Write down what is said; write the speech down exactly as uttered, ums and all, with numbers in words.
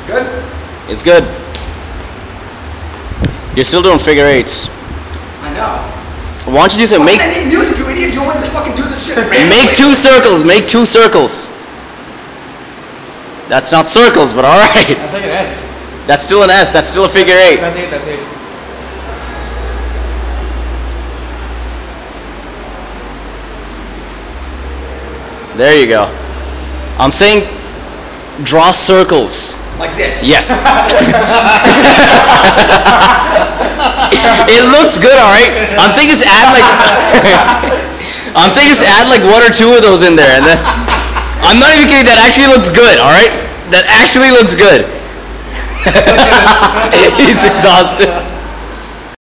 Good? It's good. You're still doing figure eights. I know. Why don't you do something? Make, I need music, you idiot. You always just fucking do this shit. make two circles. Make two circles. That's not circles, but all right. That's like an S. That's still an S. That's still a figure eight. That's it. That's it. There you go. I'm saying draw circles. Like this? Yes. It looks good, all right? I'm saying just add like I'm saying just add like one or two of those in there, and then I'm not even kidding. That actually looks good, all right? That actually looks good. He's exhausted.